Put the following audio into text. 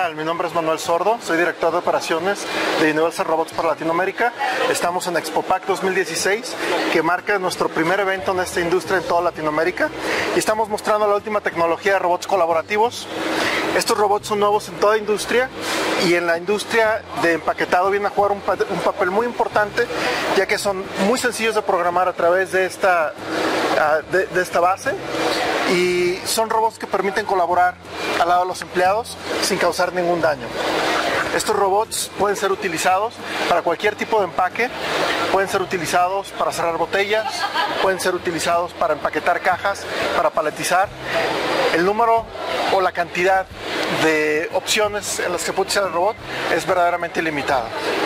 tal? Mi nombre es Manuel Sordo, soy director de operaciones de Universal Robots para Latinoamérica. Estamos en ExpoPack 2016, que marca nuestro primer evento en esta industria en toda Latinoamérica. Y estamos mostrando la última tecnología de robots colaborativos. Estos robots son nuevos en toda industria y en la industria de empaquetado vienen a jugar un papel muy importante, ya que son muy sencillos de programar a través de esta base, y son robots que permiten colaborar al lado de los empleados sin causar ningún daño. Estos robots pueden ser utilizados para cualquier tipo de empaque, pueden ser utilizados para cerrar botellas, pueden ser utilizados para empaquetar cajas, para paletizar. El número o la cantidad de opciones en las que puede usar el robot es verdaderamente ilimitada.